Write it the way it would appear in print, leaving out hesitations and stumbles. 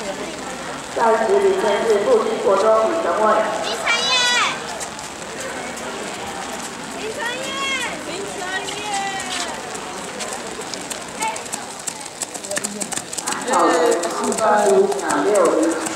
在10里面是复兴国中李成伟。 林晨烨，林晨烨，林晨烨。 好的，25秒60。